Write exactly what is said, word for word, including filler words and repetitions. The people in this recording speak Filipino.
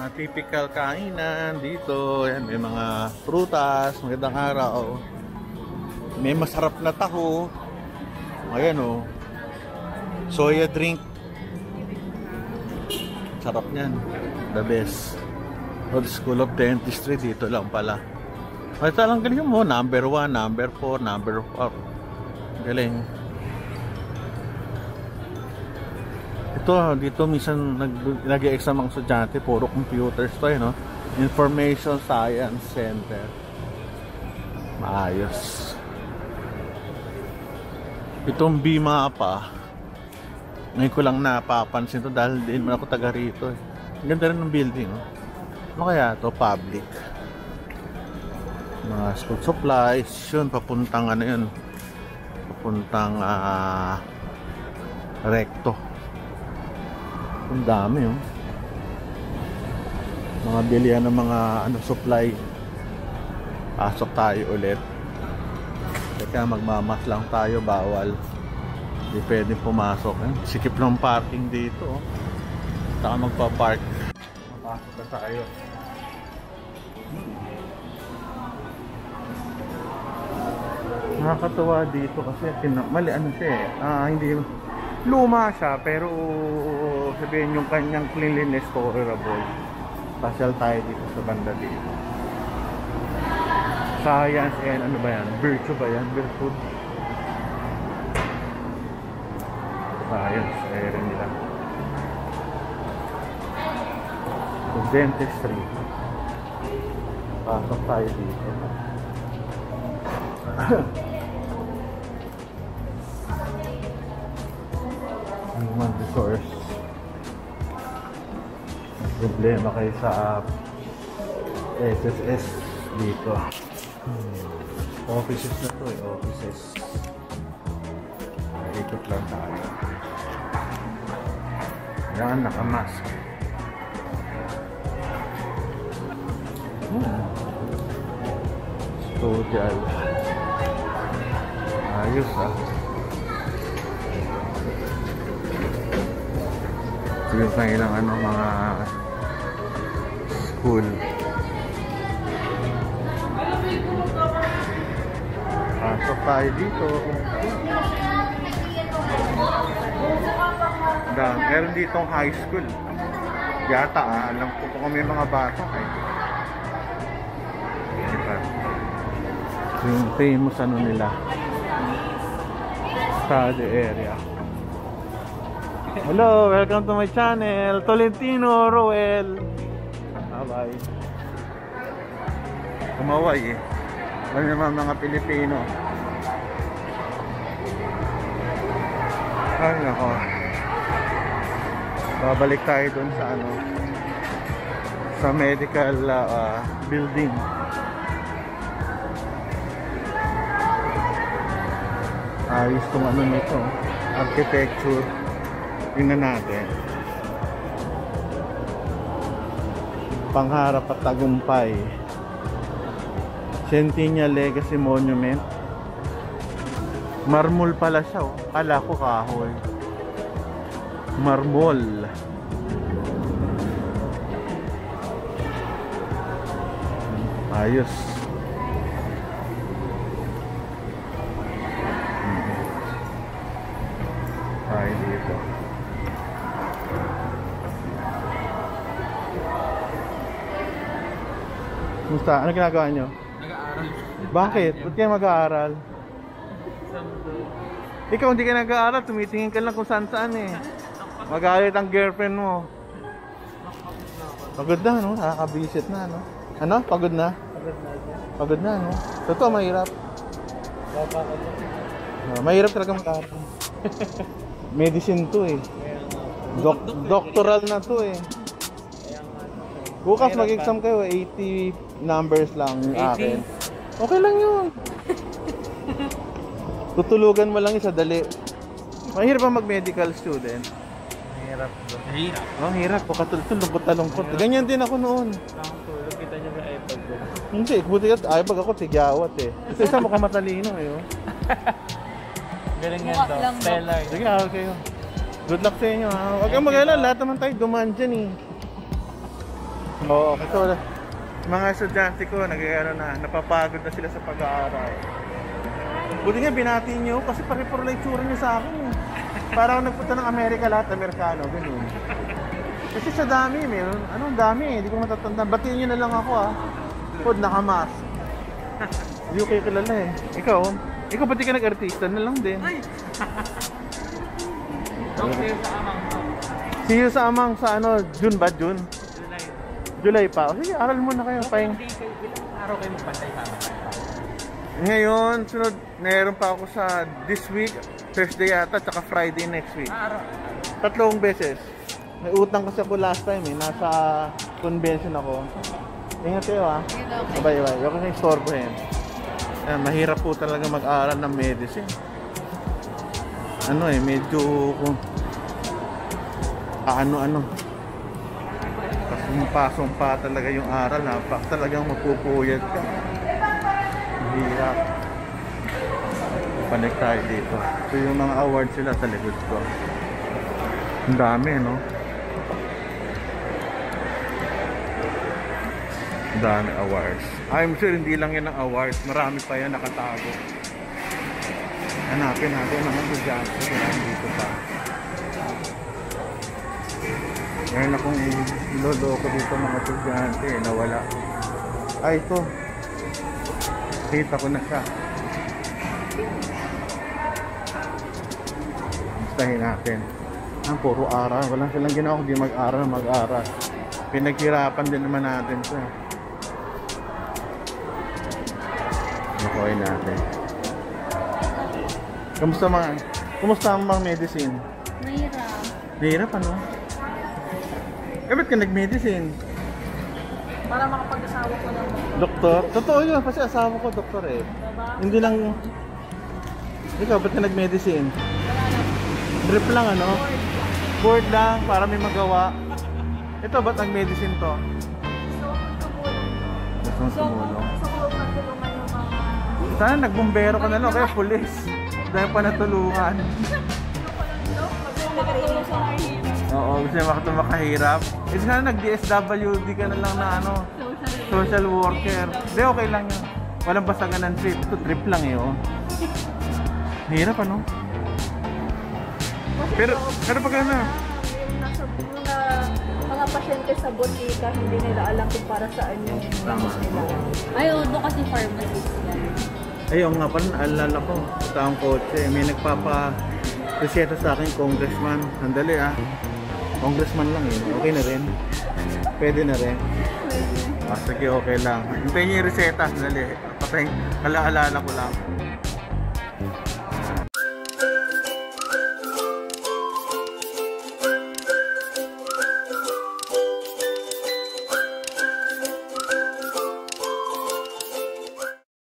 Mga typical kainan dito. Yan, may mga prutas, magandang araw. May masarap na taho. Ayan o. Oh. Soya drink. Sarap niyan. The best. Old School of Dentistry dito lang pala. Ito lang galing mo. Number one, number four, number four. Galing. Ito, dito minsan nag-exam ang estudyante, puro computers to eh, no? Information Science Center. Maayos. Itong B-mapa, ngayon ko lang napapansin to dahil din man ako taga rito eh. Ang ganda rin ng building, no? Ano kaya to? Public. Mga school supplies, yun, papuntang ano yun, papuntang uh, recto. Ang dami, oh. Mga bilihan ng mga ano, supply. Pasok tayo ulit. Kaya magmamas lang tayo, bawal. Hindi pwedeng pumasok. Eh. Sikip ng parking dito, oh. Saka magpa-park. Mapasok na tayo. Nakakatuwa dito kasi mali ano siya eh. Ah, hindi luma siya, pero sabihin yung kanyang cleanliness tolerable. Pasyal tayo dito sa banda dito. Science and ano ba yan? Virtue ba yan? Virtud? Science, area nila. So, dentistry. Pasok tayo dito. Human resource. May problema kayo sa S S S dito. Hmm. Offices na to eh, offices. Ikot lang tayo. Yan, nakamask. Hmm. Studial. Ayos ah. Yung kanilang ano, mga school. Pasok tayo dito. Dan, meron ditong high school. Yata ah, alam ko kung may mga bata eh. Diba? Yung famous ano nila, study area. Hello, welcome to my channel, Tolentino Roel. Bye-bye. Kumaway eh. Ano naman mga Pilipino. Ay nako. Babalik tayo dun sa ano, sa medical uh, building. Ayos tong ano nito, architecture. Tingnan natin. Pangharap at tagumpay. Centennial Legacy Monument. Marmol pala siya, oh. Kala ko kahoy. Marmol. Ayos. Ay, dito. Musta? Ano ginagawa nyo? Nag-aaral. Bakit? Ba't kayo mag-aaral? Ikaw hindi ka nag-aaral, tumitingin ka lang kung saan saan eh. Magalit ang girlfriend mo. Pagod na, no? Nakakabisit na, no? Ano? Pagod na? Pagod na, no? Totoo, mahirap. Uh, mahirap talaga mag-aaral. Medicine to eh. Dok doctoral na to eh. Bukas mag-exam kayo, eighty numbers lang yung akin. Okay lang yun. Tutulugan mo lang isa, dali. Mahirap ba mag-medical student? Mahirap. Mahirap. Oh, hirap. Pakatulog, lungkot-lungkot. Ganyan din ako noon. Tulog kita niya sa iPad ko. Hindi, buti ka, ay pag ako tigyawat eh. Kasi isa mukhang matalino eh. Oh. Galing yan daw. Stellar. Sige, ako kayo. Good luck sa inyo ha. Huwag kang mag-alala, lahat naman tayo dumaan dyan eh. Oo, kasi wala. Mga estudyante ko, nag-ano na, napapagod na sila sa pag-aaral. Buti nga binati nyo kasi pare-paro lang tsura nyo sa akin. Parang nagpunta ng Amerika lahat, Amerikano, ganun. Kasi sa dami, meron, anong dami eh, hindi ko matatanda. Batiin nyo na lang ako ah. Pod, nakamas. Hindi ko kayo kilala eh. Ikaw, ikaw pati ka nag-artista na lang din. Ay! Okay, sa amang. See you sa amang sa ano, June ba? June? July. July pa. O sige, aral muna kayo. Okay, Pahing. ilang araw kayo magpantay sa amin? Ngayon, sunod, meron pa ako sa this week, Thursday yata, tsaka Friday next week. Ah, araw. Tatlong beses. May utang kasi ako last time eh. Nasa convention ako. Ingat kayo ah. Bye-bye. Huwag kang istorbohin. Eh, mahirap po talaga mag-aaral ng medicine. Ano eh, medyo kung ano-ano. Sumpa-sumpa talaga yung aral ha. Pa talagang magpupuyat ka. Hirap. Panik tayo dito. Ito yung mga awards sila sa likod ko. Ang dami no? Ang dami awards. I'm sure hindi lang yan ang awards. Marami pa yan nakatago. Hanapin natin mga estudyante na dito pa. Meron akong iloloko dito mga estudyante eh, nawala. Ay ito. Kita ko na siya. Gustahin natin. Ang puro aral. Walang silang ginawa kung di mag-aral mag-aral. Pinaghirapan din naman natin siya. Nakuhay natin. Kamusta mga, kamusta ang mga medicine? Mahirap. Mahirap ano? Eh ba't ka nag-medicine? Para makapag-asawa ko ng Doktor? Totoo yun, kasi asawa ko doktor eh. diba? Hindi lang... Ikaw, ba't ka nag-medicine? Drip lang ano? Board lang, para may magawa. Ito, ba't nag-medicine to? Gusto mong tumulong. Gusto ko magtulungan yung mga... Sana nagbumbero ka na lang, kaya pulis. Dahil pa natulungan. Oo, gusto niya makatulong makahirap. Eh sana nag-D S W D ka na lang na ano, social worker. Hindi, okay lang yun. Walang basagan ng trip. Ito trip lang yun. Hirap ano? Pero, pero pag ano? Yung nasa mga, mga pasyente sa botika, hindi nila alam kung para saan yung gamot nila. Ay, oo, doon kasi pharmacist yan. Ayun nga pala, naalala ko. Ito ang kotse. May nagpapa-reseta sa akin, congressman. Sandali ah. Congressman lang yun. Okay na rin. Pwede na rin. Ah, sige, okay lang. Hintayin niyo yung reseta. Sandali. Patay. Alaalala ko lang.